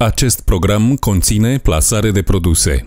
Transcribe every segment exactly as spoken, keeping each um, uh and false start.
Acest program conține plasare de produse.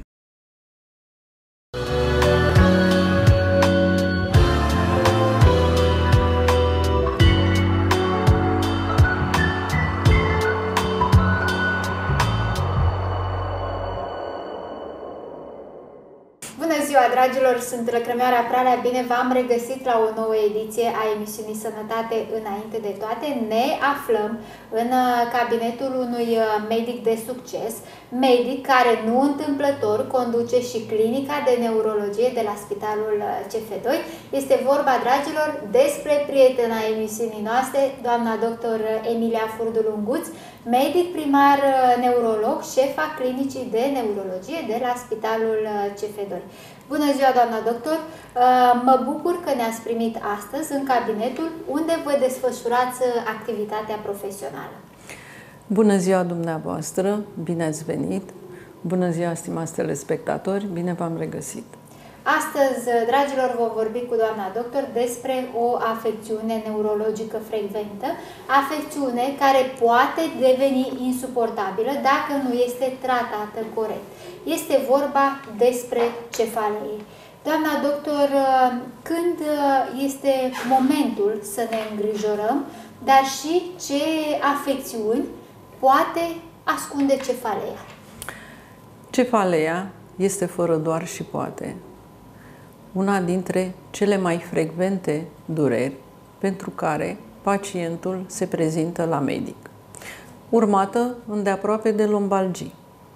Bună ziua, dragilor! Sunt Lăcrămioara Pralea. Bine v-am regăsit la o nouă ediție a emisiunii Sănătate înainte de toate. Ne aflăm în cabinetul unui medic de succes, medic care nu întâmplător conduce și clinica de neurologie de la Spitalul C F doi. Este vorba, dragilor, despre prietena emisiunii noastre, doamna doctor Emilia Furdulunguț, medic primar neurolog, șefa clinicii de neurologie de la Spitalul C F doi. Bună ziua, doamna doctor! Mă bucur că ne-ați primit astăzi în cabinetul unde vă desfășurați activitatea profesională. Bună ziua dumneavoastră! Bine ați venit! Bună ziua, stimați telespectatori! Bine v-am regăsit! Astăzi, dragilor, vom vorbi cu doamna doctor despre o afecțiune neurologică frecventă, afecțiune care poate deveni insuportabilă dacă nu este tratată corect. Este vorba despre cefalee. Doamna doctor, când este momentul să ne îngrijorăm, dar și ce afecțiuni poate ascunde cefaleea? Cefaleea este fără doar și poate una dintre cele mai frecvente dureri pentru care pacientul se prezintă la medic, urmată îndeaproape de lombalgii.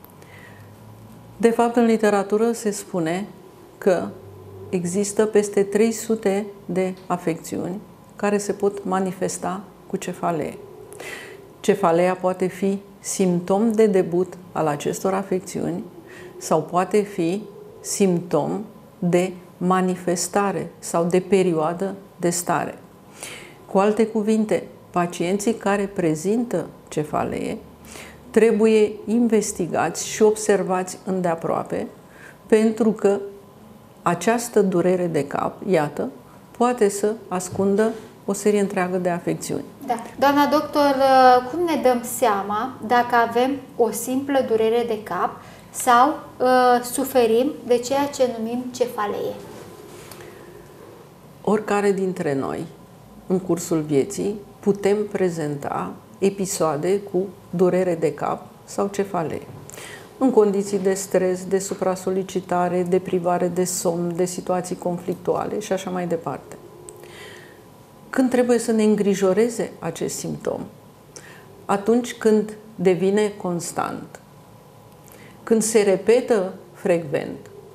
De fapt, în literatură se spune că există peste trei sute de afecțiuni care se pot manifesta cu cefalee. Cefaleea poate fi simptom de debut al acestor afecțiuni sau poate fi simptom de manifestare sau de perioadă de stare. Cu alte cuvinte, pacienții care prezintă cefalee trebuie investigați și observați îndeaproape, pentru că această durere de cap, iată, poate să ascundă o serie întreagă de afecțiuni. Da. Doamna doctor, cum ne dăm seama dacă avem o simplă durere de cap sau uh, suferim de ceea ce numim cefalee? Oricare dintre noi, în cursul vieții, putem prezenta episoade cu durere de cap sau cefalee. În condiții de stres, de supra-solicitare, de privare de somn, de situații conflictuale și așa mai departe. Când trebuie să ne îngrijoreze acest simptom? Atunci când devine constant, când se repetă frecvent,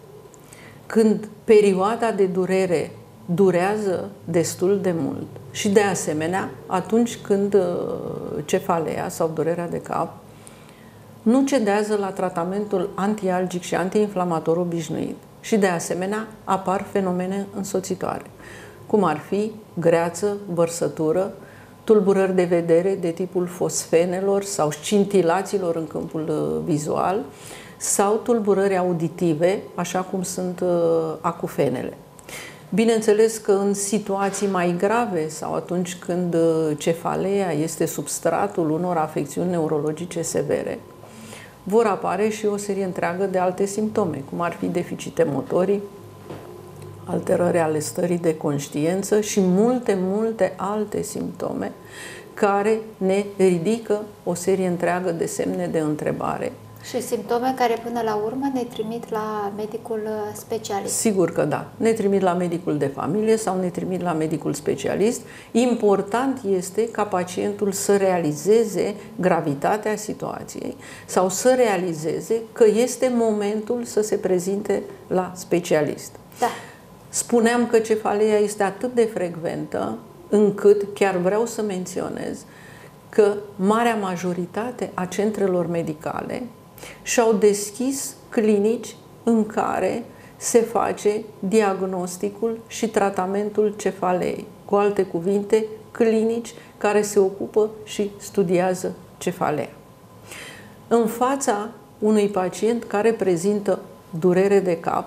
când perioada de durere durează destul de mult și, de asemenea, atunci când cefalea sau durerea de cap nu cedează la tratamentul antialgic și antiinflamator obișnuit și, de asemenea, apar fenomene însoțitoare, cum ar fi greață, vărsătură, tulburări de vedere de tipul fosfenelor sau scintilațiilor în câmpul vizual sau tulburări auditive, așa cum sunt acufenele. Bineînțeles că în situații mai grave sau atunci când cefaleea este substratul unor afecțiuni neurologice severe, vor apare și o serie întreagă de alte simptome, cum ar fi deficite motorii, alterări ale stării de conștiință și multe, multe alte simptome care ne ridică o serie întreagă de semne de întrebare. Și simptome care până la urmă ne trimit la medicul specialist. Sigur că da. Ne trimit la medicul de familie sau ne trimit la medicul specialist. Important este ca pacientul să realizeze gravitatea situației sau să realizeze că este momentul să se prezinte la specialist. Da. Spuneam că cefaleea este atât de frecventă încât chiar vreau să menționez că marea majoritate a centrelor medicale și-au deschis clinici în care se face diagnosticul și tratamentul cefaleei. Cu alte cuvinte, clinici care se ocupă și studiază cefalea. În fața unui pacient care prezintă durere de cap,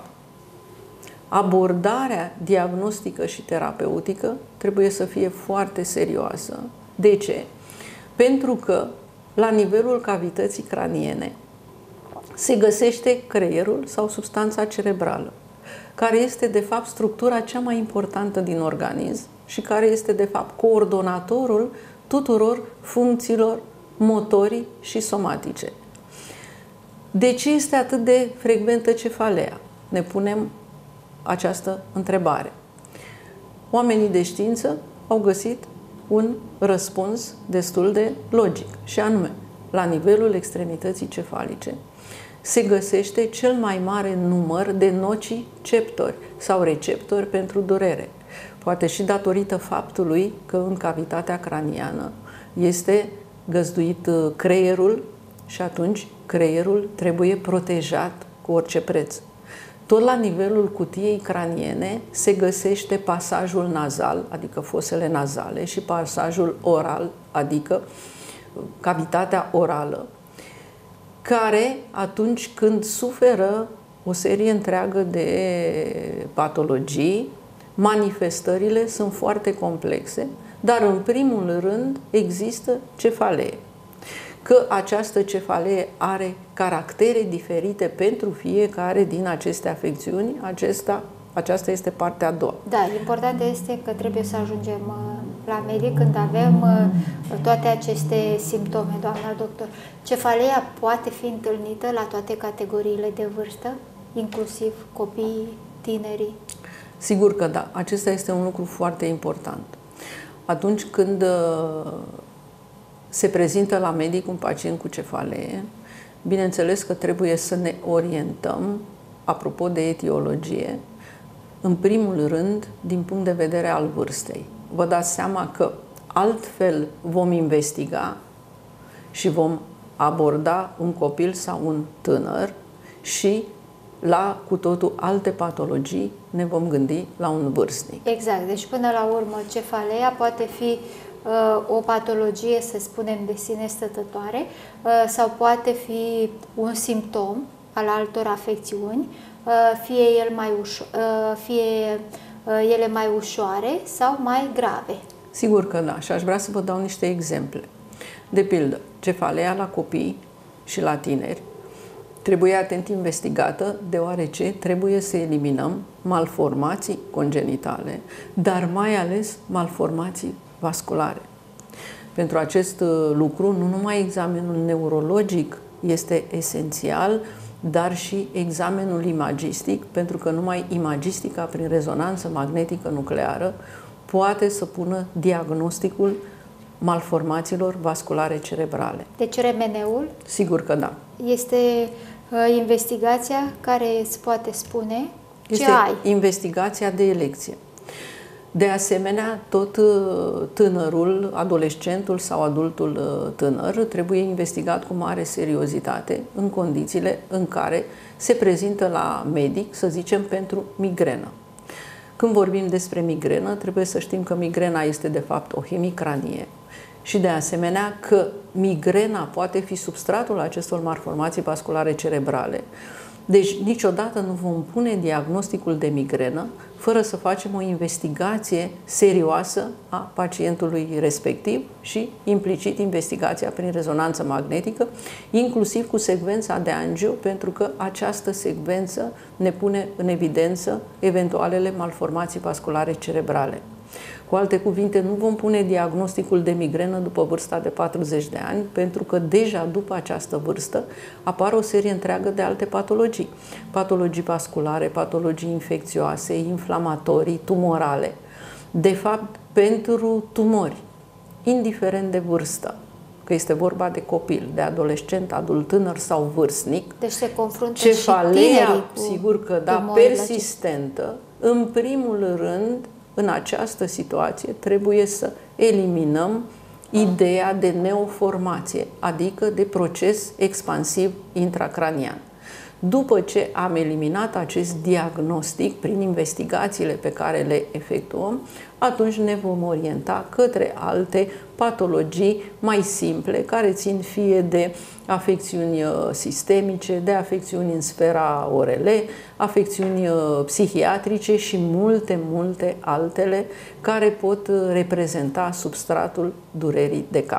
abordarea diagnostică și terapeutică trebuie să fie foarte serioasă. De ce? Pentru că la nivelul cavității craniene se găsește creierul sau substanța cerebrală, care este de fapt structura cea mai importantă din organism și care este de fapt coordonatorul tuturor funcțiilor motorii și somatice. De ce este atât de frecventă cefalea? Ne punem această întrebare. Oamenii de știință au găsit un răspuns destul de logic, și anume, la nivelul extremității cefalice se găsește cel mai mare număr de nociceptori sau receptori pentru durere. Poate și datorită faptului că în cavitatea craniană este găzduit creierul și atunci creierul trebuie protejat cu orice preț. Tot la nivelul cutiei craniene se găsește pasajul nazal, adică fosele nazale, și pasajul oral, adică cavitatea orală, care atunci când suferă o serie întreagă de patologii, manifestările sunt foarte complexe, dar în primul rând există cefalee. Că această cefalee are caractere diferite pentru fiecare din aceste afecțiuni, acesta, aceasta este partea a doua. Da, important este că trebuie să ajungem la medic când avem toate aceste simptome, doamna doctor. Cefaleea poate fi întâlnită la toate categoriile de vârstă, inclusiv copiii, tinerii? Sigur că da. Acesta este un lucru foarte important. Atunci când se prezintă la medic un pacient cu cefalee, bineînțeles că trebuie să ne orientăm, apropo de etiologie, în primul rând, din punct de vedere al vârstei. Vă dați seama că altfel vom investiga și vom aborda un copil sau un tânăr și la cu totul alte patologii ne vom gândi la un vârstnic. Exact. Deci până la urmă cefaleea poate fi uh, o patologie, să spunem, de sine stătătoare uh, sau poate fi un simptom al altor afecțiuni, uh, fie, el mai ușo uh, fie uh, ele mai ușoare sau mai grave. Sigur că da. Și aș vrea să vă dau niște exemple. De pildă, cefaleea la copii și la tineri trebuie atent investigată, deoarece trebuie să eliminăm malformații congenitale, dar mai ales malformații vasculare. Pentru acest lucru, nu numai examenul neurologic este esențial, dar și examenul imagistic, pentru că numai imagistica prin rezonanță magnetică nucleară poate să pună diagnosticul malformațiilor vasculare cerebrale. Deci R M N-ul? Sigur că da. Este uh, investigația care îți poate spune este ce ai. Investigația de elecție. De asemenea, tot tânărul, adolescentul sau adultul tânăr trebuie investigat cu mare seriozitate în condițiile în care se prezintă la medic, să zicem, pentru migrenă. Când vorbim despre migrenă, trebuie să știm că migrena este de fapt o hemicranie și de asemenea că migrena poate fi substratul acestor malformații vasculare cerebrale. Deci niciodată nu vom pune diagnosticul de migrenă fără să facem o investigație serioasă a pacientului respectiv și implicit investigația prin rezonanță magnetică, inclusiv cu secvența de angio, pentru că această secvență ne pune în evidență eventualele malformații vasculare cerebrale. Cu alte cuvinte, nu vom pune diagnosticul de migrenă după vârsta de patruzeci de ani, pentru că deja după această vârstă apar o serie întreagă de alte patologii. Patologii vasculare, patologii infecțioase, inflamatorii, tumorale. De fapt, pentru tumori, indiferent de vârstă, că este vorba de copil, de adolescent, adult, tânăr sau vârstnic, deci se confruntă cefalea, sigur că da, persistentă, în primul rând, în această situație trebuie să eliminăm ideea de neoformație, adică de proces expansiv intracranian. După ce am eliminat acest diagnostic prin investigațiile pe care le efectuăm, atunci ne vom orienta către alte patologii mai simple, care țin fie de afecțiuni sistemice, de afecțiuni în sfera O R L, afecțiuni psihiatrice și multe, multe altele care pot reprezenta substratul durerii de cap.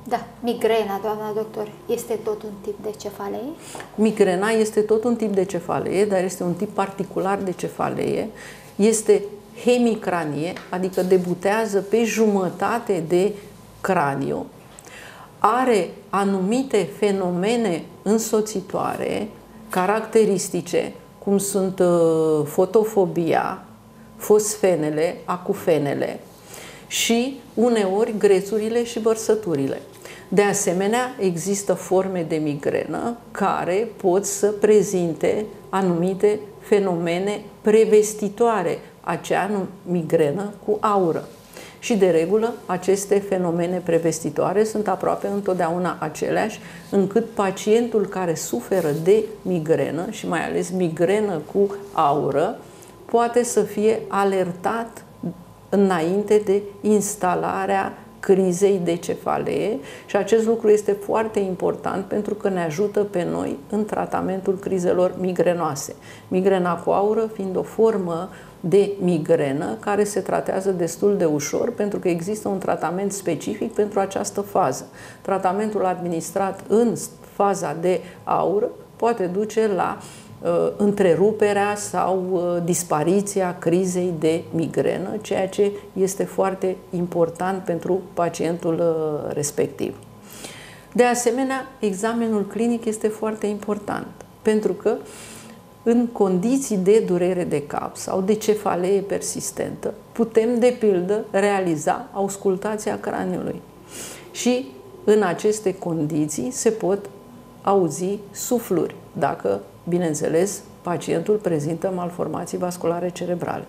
Da, migrena, doamna doctor, este tot un tip de cefalee? Migrena este tot un tip de cefalee, dar este un tip particular de cefalee. Este hemicranie, adică debutează pe jumătate de craniu. Are anumite fenomene însoțitoare, caracteristice, cum sunt fotofobia, fosfenele, acufenele și uneori grețurile și vărsăturile. De asemenea, există forme de migrenă care pot să prezinte anumite fenomene prevestitoare, acea migrenă cu aură. Și de regulă, aceste fenomene prevestitoare sunt aproape întotdeauna aceleași, încât pacientul care suferă de migrenă, și mai ales migrenă cu aură, poate să fie alertat înainte de instalarea crizei de cefalee și acest lucru este foarte important pentru că ne ajută pe noi în tratamentul crizelor migrenoase. Migrena cu aură fiind o formă de migrenă care se tratează destul de ușor pentru că există un tratament specific pentru această fază. Tratamentul administrat în faza de aură poate duce la uh, întreruperea sau uh, dispariția crizei de migrenă, ceea ce este foarte important pentru pacientul uh, respectiv. De asemenea, examenul clinic este foarte important pentru că în condiții de durere de cap sau de cefalee persistentă, putem, de pildă, realiza auscultația craniului. Și în aceste condiții se pot auzi sufluri, dacă, bineînțeles, pacientul prezintă malformații vasculare cerebrale.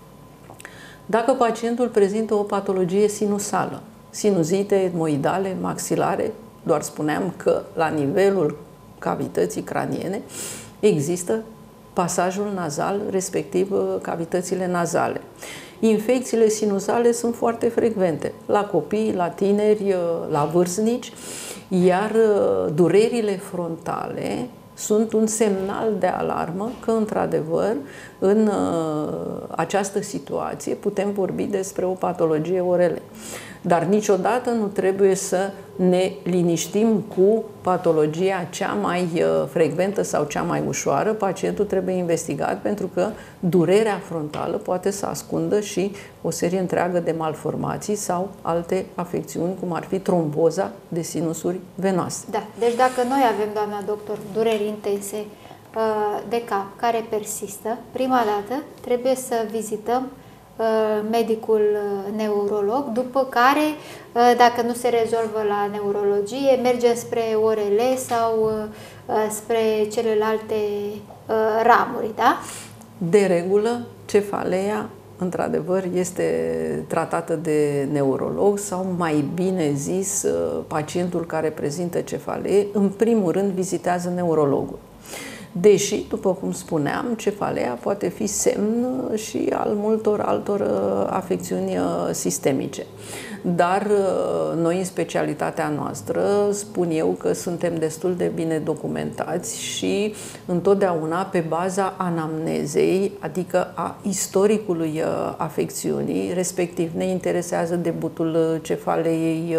Dacă pacientul prezintă o patologie sinusală, sinuzite etmoidale, maxilare, doar spuneam că la nivelul cavității craniene există pasajul nazal, respectiv cavitățile nazale. Infecțiile sinuzale sunt foarte frecvente la copii, la tineri, la vârstnici, iar durerile frontale sunt un semnal de alarmă că, într-adevăr, în această situație putem vorbi despre o patologie O R L. Dar niciodată nu trebuie să ne liniștim cu patologia cea mai frecventă sau cea mai ușoară. Pacientul trebuie investigat pentru că durerea frontală poate să ascundă și o serie întreagă de malformații sau alte afecțiuni, cum ar fi tromboza de sinusuri venoase. Da, deci dacă noi avem, doamna doctor, dureri intense de cap care persistă, prima dată trebuie să vizităm medicul neurolog, după care, dacă nu se rezolvă la neurologie, mergem spre O R L sau spre celelalte ramuri, da? De regulă, cefalea, într-adevăr, este tratată de neurolog sau, mai bine zis, pacientul care prezintă cefalee, în primul rând, vizitează neurologul. Deși, după cum spuneam, cefalea poate fi semn și al multor altor afecțiuni sistemice. Dar noi, în specialitatea noastră, spun eu că suntem destul de bine documentați și întotdeauna pe baza anamnezei, adică a istoricului afecțiunii, respectiv ne interesează debutul cefaleei,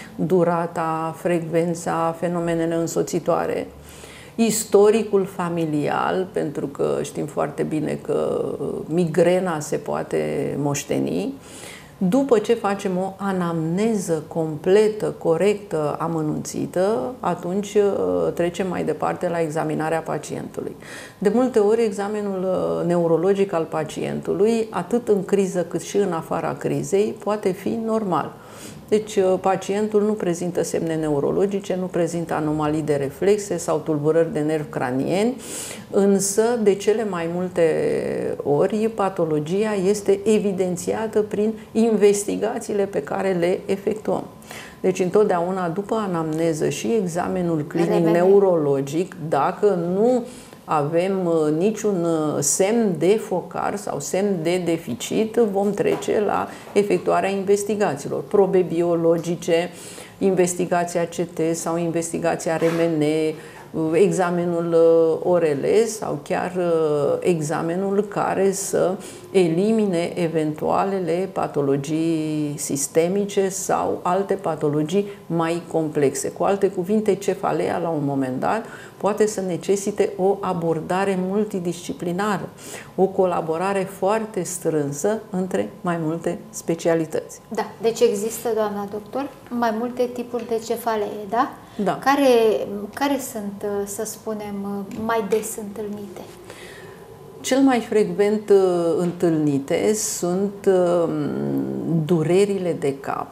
durata, frecvența, fenomenele însoțitoare, istoricul familial, pentru că știm foarte bine că migrena se poate moșteni. După ce facem o anamneză completă, corectă, amănunțită, atunci trecem mai departe la examinarea pacientului. De multe ori, examenul neurologic al pacientului, atât în criză cât și în afara crizei, poate fi normal. Deci pacientul nu prezintă semne neurologice, nu prezintă anomalii de reflexe sau tulburări de nervi cranieni, însă de cele mai multe ori patologia este evidențiată prin investigațiile pe care le efectuăm. Deci întotdeauna după anamneză și examenul clinic Revenim. neurologic, dacă nu avem niciun semn de focar sau semn de deficit, vom trece la efectuarea investigațiilor, probe biologice, investigația C T sau investigația R M N, examenul O R L sau chiar examenul care să elimine eventualele patologii sistemice sau alte patologii mai complexe. Cu alte cuvinte, cefalea la un moment dat poate să necesite o abordare multidisciplinară, o colaborare foarte strânsă între mai multe specialități. Da, deci există, doamna doctor, mai multe tipuri de cefalee, da? Da. Care, care sunt, să spunem, mai des întâlnite? Cel mai frecvent uh, întâlnite sunt uh, durerile de cap,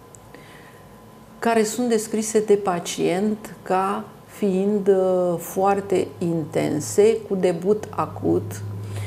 care sunt descrise de pacient ca fiind uh, foarte intense, cu debut acut,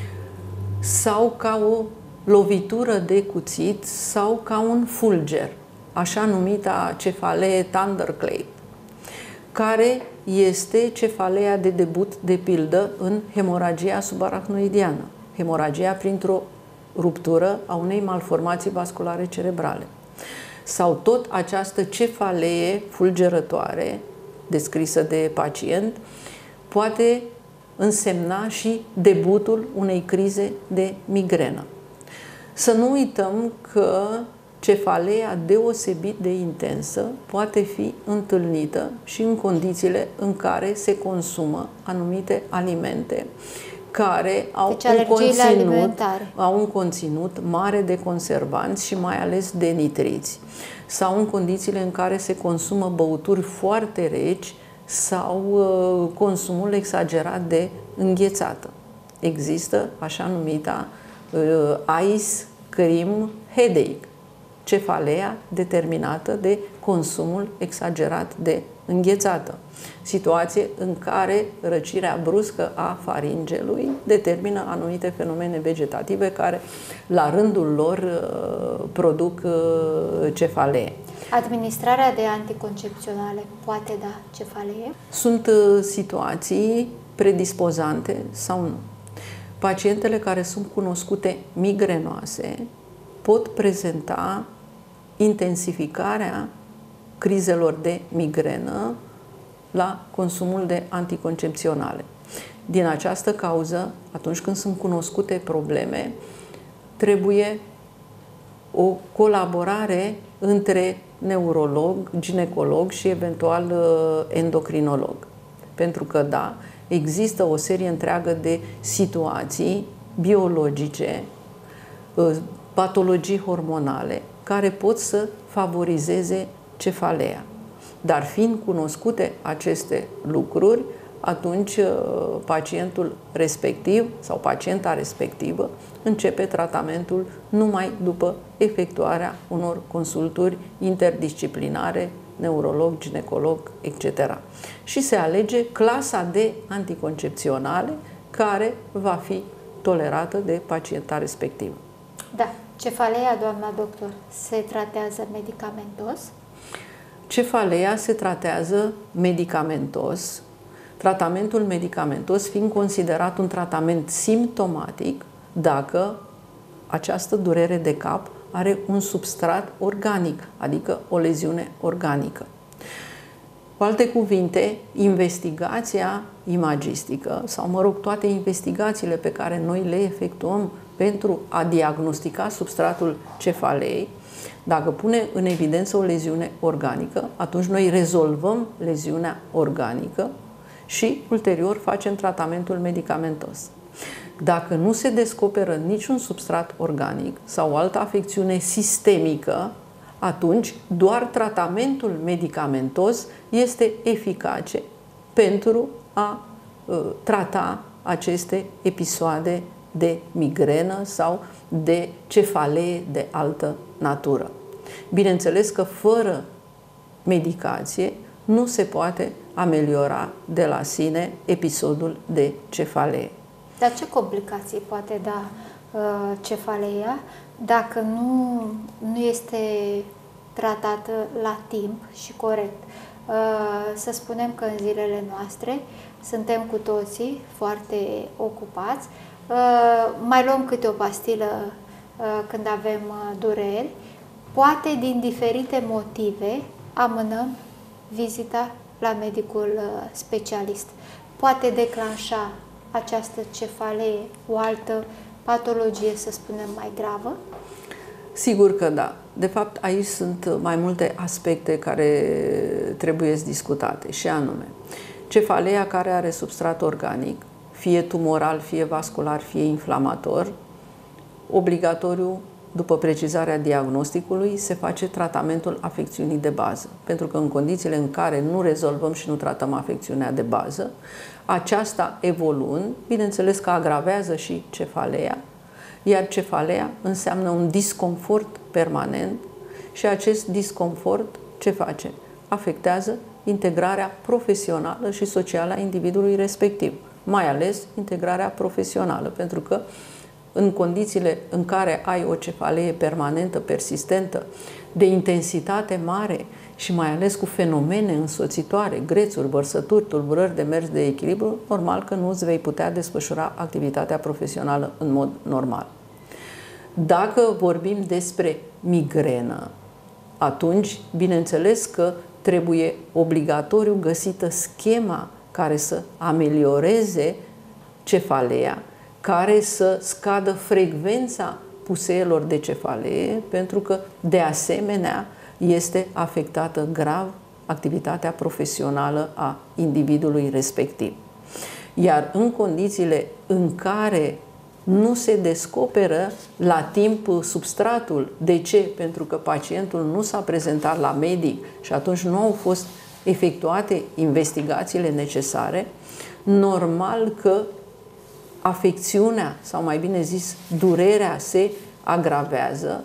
sau ca o lovitură de cuțit sau ca un fulger, așa numita cefalee thunderclap, care este cefalea de debut, de pildă, în hemoragia subarachnoidiană, hemoragia printr-o ruptură a unei malformații vasculare cerebrale. Sau tot această cefalee fulgerătoare, descrisă de pacient, poate însemna și debutul unei crize de migrenă. Să nu uităm că cefalea deosebit de intensă poate fi întâlnită și în condițiile în care se consumă anumite alimente care au, deci, un conținut, au un conținut mare de conservanți și mai ales de nitriți, sau în condițiile în care se consumă băuturi foarte reci sau uh, consumul exagerat de înghețată. Există așa numita uh, ice cream headache, cefalea determinată de consumul exagerat de înghețată. Situație în care răcirea bruscă a faringelui determină anumite fenomene vegetative care, la rândul lor, produc cefalee. Administrarea de anticoncepționale poate da cefalee? Sunt situații predispozante sau nu. Pacientele care sunt cunoscute migrenoase pot prezenta intensificarea crizelor de migrenă la consumul de anticoncepționale. Din această cauză, atunci când sunt cunoscute probleme, trebuie o colaborare între neurolog, ginecolog și eventual endocrinolog. Pentru că, da, există o serie întreagă de situații biologice, patologii hormonale, care pot să favorizeze cefalea. Dar fiind cunoscute aceste lucruri, atunci pacientul respectiv sau pacienta respectivă începe tratamentul numai după efectuarea unor consulturi interdisciplinare, neurolog, ginecolog, et cetera. Și se alege clasa de anticoncepționale care va fi tolerată de pacienta respectivă. Da. Cefalea, doamna doctor, se tratează medicamentos? Cefalea se tratează medicamentos, tratamentul medicamentos fiind considerat un tratament simptomatic dacă această durere de cap are un substrat organic, adică o leziune organică. Cu alte cuvinte, investigația imagistică, sau mă rog, toate investigațiile pe care noi le efectuăm pentru a diagnostica substratul cefaleei, dacă pune în evidență o leziune organică, atunci noi rezolvăm leziunea organică și ulterior facem tratamentul medicamentos. Dacă nu se descoperă niciun substrat organic sau o altă afecțiune sistemică, atunci doar tratamentul medicamentos este eficace pentru a uh, trata aceste episoade de migrenă sau de cefalee de altă natură. Bineînțeles că fără medicație nu se poate ameliora de la sine episodul de cefalee. Dar ce complicații poate da uh, cefaleea dacă nu, nu este tratată la timp și corect? Uh, să spunem că în zilele noastre suntem cu toții foarte ocupați, uh, mai luăm câte o pastilă uh, când avem uh, dureri, poate din diferite motive amânăm vizita la medicul specialist. Poate declanșa această cefalee o altă patologie, să spunem, mai gravă? Sigur că da. De fapt, aici sunt mai multe aspecte care trebuie discutate, și anume, cefaleea care are substrat organic, fie tumoral, fie vascular, fie inflamator, obligatoriu, după precizarea diagnosticului, se face tratamentul afecțiunii de bază. Pentru că în condițiile în care nu rezolvăm și nu tratăm afecțiunea de bază, aceasta evoluând, bineînțeles că agravează și cefaleea, iar cefaleea înseamnă un disconfort permanent și acest disconfort ce face? Afectează integrarea profesională și socială a individului respectiv, mai ales integrarea profesională, pentru că în condițiile în care ai o cefalee permanentă, persistentă, de intensitate mare și mai ales cu fenomene însoțitoare, grețuri, vărsături, tulburări de mers, de echilibru, normal că nu îți vei putea desfășura activitatea profesională în mod normal. Dacă vorbim despre migrenă, atunci, bineînțeles că trebuie obligatoriu găsită schema care să amelioreze cefaleea, care să scadă frecvența puseelor de cefalee, pentru că, de asemenea, este afectată grav activitatea profesională a individului respectiv. Iar în condițiile în care nu se descoperă la timp substratul, de ce? Pentru că pacientul nu s-a prezentat la medic și atunci nu au fost efectuate investigațiile necesare, normal că afecțiunea, sau mai bine zis, durerea se agravează,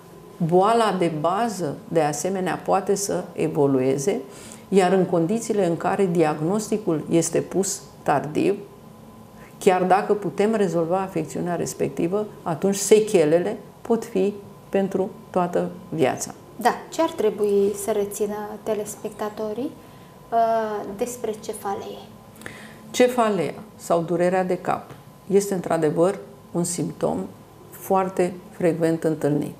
boala de bază, de asemenea, poate să evolueze, iar în condițiile în care diagnosticul este pus tardiv, chiar dacă putem rezolva afecțiunea respectivă, atunci sechelele pot fi pentru toată viața. Da, ce ar trebui să rețină telespectatorii uh, despre cefalee? Cefalea sau durerea de cap este într-adevăr un simptom foarte frecvent întâlnit.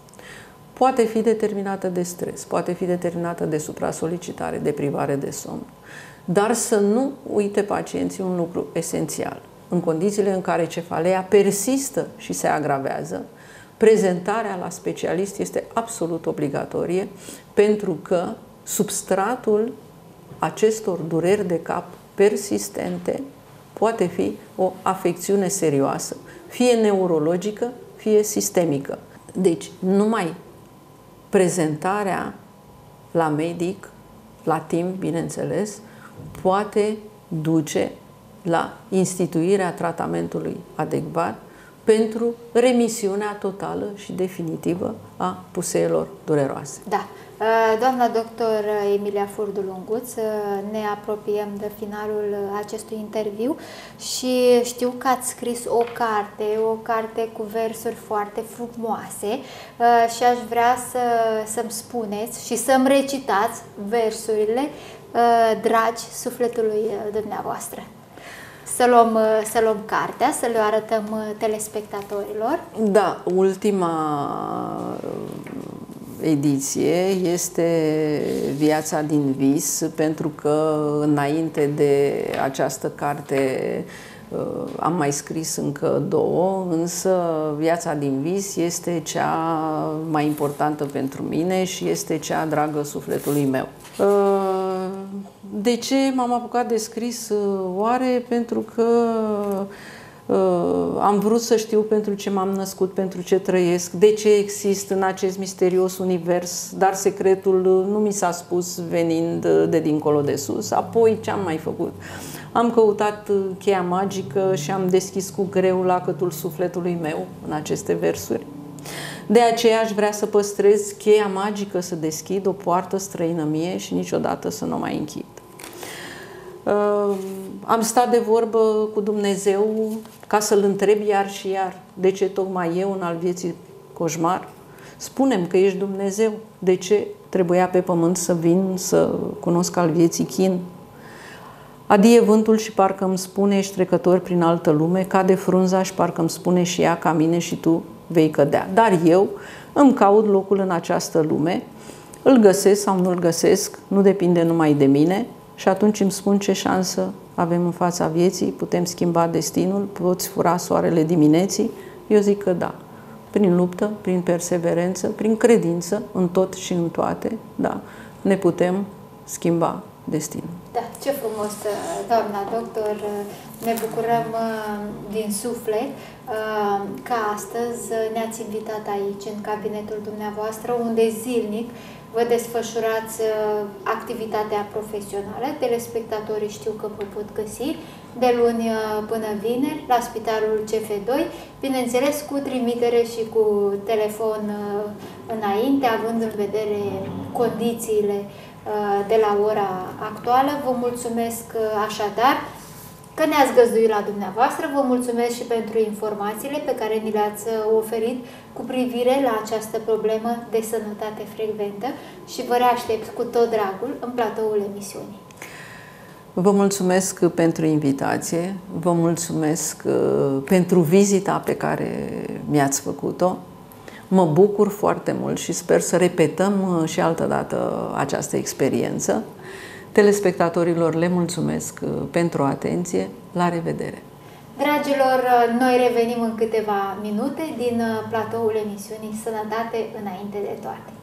Poate fi determinată de stres, poate fi determinată de supra-solicitare, de privare de somn, dar să nu uite pacienții un lucru esențial. În condițiile în care cefalea persistă și se agravează, prezentarea la specialist este absolut obligatorie, pentru că substratul acestor dureri de cap persistente poate fi o afecțiune serioasă, fie neurologică, fie sistemică. Deci, numai prezentarea la medic, la timp, bineînțeles, poate duce la instituirea tratamentului adecvat pentru remisiunea totală și definitivă a puseelor dureroase. Da. Doamna doctor Emilia Furdu Lunguț, ne apropiem de finalul acestui interviu și știu că ați scris o carte, o carte cu versuri foarte frumoase și aș vrea să, să-mi spuneți și să-mi recitați versurile dragi sufletului dumneavoastră. Să luăm, să luăm cartea, să le arătăm telespectatorilor. Da, ultima ediție este Viața din vis, pentru că înainte de această carte am mai scris încă două, însă Viața din vis este cea mai importantă pentru mine și este cea dragă sufletului meu. De ce m-am apucat de scris? Oare pentru că am vrut să știu pentru ce m-am născut, pentru ce trăiesc, de ce exist în acest misterios univers, dar secretul nu mi s-a spus venind de dincolo de sus. Apoi ce am mai făcut? Am căutat cheia magică și am deschis cu greu lacătul sufletului meu în aceste versuri. De aceea aș vrea să păstrez cheia magică, să deschid o poartă străină mie și niciodată să nu o mai închid. Uh, am stat de vorbă cu Dumnezeu ca să-L întreb iar și iar de ce tocmai eu în al vieții coșmar. Spune-mi că ești Dumnezeu, de ce trebuia pe pământ să vin să cunosc al vieții chin? Adie vântul și parcă îmi spune, ești trecător prin altă lume, cade frunza și parcă îmi spune și ea, ca mine și tu vei cădea. Dar eu îmi caut locul în această lume, îl găsesc sau nu îl găsesc, nu depinde numai de mine, Și atunci îmi spun ce șansă avem în fața vieții, putem schimba destinul, poți fura soarele dimineții? Eu zic că da. Prin luptă, prin perseverență, prin credință în tot și în toate, da, ne putem schimba destinul. Da, ce frumos, doamna doctor, ne bucurăm din suflet că astăzi ne-ați invitat aici, în cabinetul dumneavoastră, unde zilnic vă desfășurați activitatea profesională. Telespectatorii știu că vă pot găsi de luni până vineri la Spitalul C F doi, bineînțeles cu trimitere și cu telefon înainte, având în vedere condițiile de la ora actuală. Vă mulțumesc așadar că ne-ați găzduit la dumneavoastră, vă mulțumesc și pentru informațiile pe care ni le-ați oferit cu privire la această problemă de sănătate frecventă și vă reaștept cu tot dragul în platoul emisiunii. Vă mulțumesc pentru invitație, vă mulțumesc pentru vizita pe care mi-ați făcut-o. Mă bucur foarte mult și sper să repetăm și altădată această experiență. Telespectatorilor le mulțumesc pentru atenție. La revedere! Dragilor, noi revenim în câteva minute din platoul emisiunii Sănătate înainte de toate.